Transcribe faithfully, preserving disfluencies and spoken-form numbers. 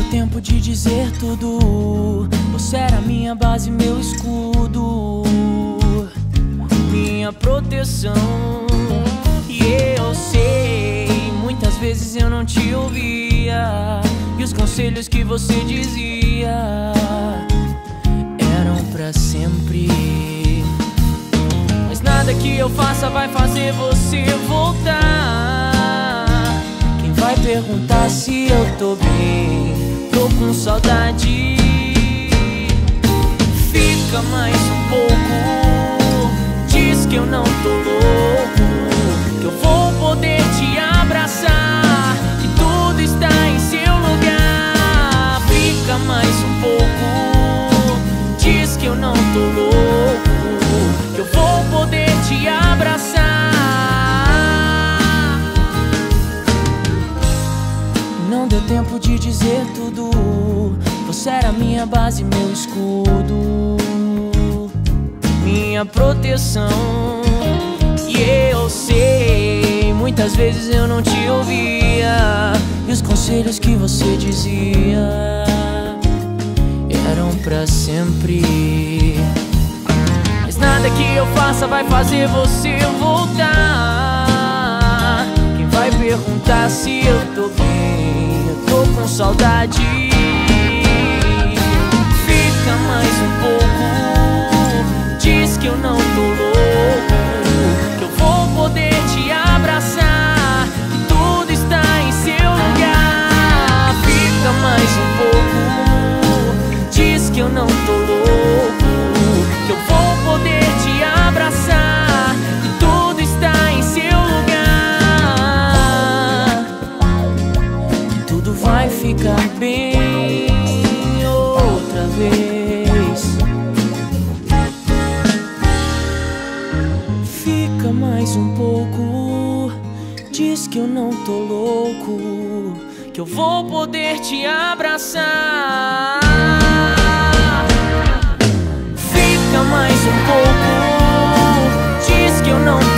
tempo de dizer tudo. Você era minha base, meu escudo, minha proteção. E eu sei, muitas vezes eu não te ouvia, e os conselhos que você dizia eram pra sempre. Mas nada que eu faça vai fazer você voltar. Quem vai perguntar se eu tô bem? Tô com saudade. Fica mais um pouco, diz que eu não tô louco, que eu vou poder te abraçar, que tudo está em seu lugar. Fica mais um pouco, diz que eu não tô louco, que eu vou poder te abraçar. Não deu tempo de dizer tudo. Você era minha base, meu escudo, minha proteção. E eu sei, muitas vezes eu não te ouvia, e os conselhos que você dizia eram pra sempre. Mas nada que eu faça vai fazer você voltar. Quem vai perguntar se eu tô bem? Eu tô com saudade. Fica mais um pouco, diz que eu não tô louco, que eu vou poder te abraçar, que tudo está em seu lugar. Fica mais um pouco, diz que eu não tô louco, que eu vou poder te abraçar, que tudo está em seu lugar. Tudo vai ficar bem outra vez. Fica mais um pouco, diz que eu não tô louco, que eu vou poder te abraçar. Fica mais um pouco, diz que eu não tô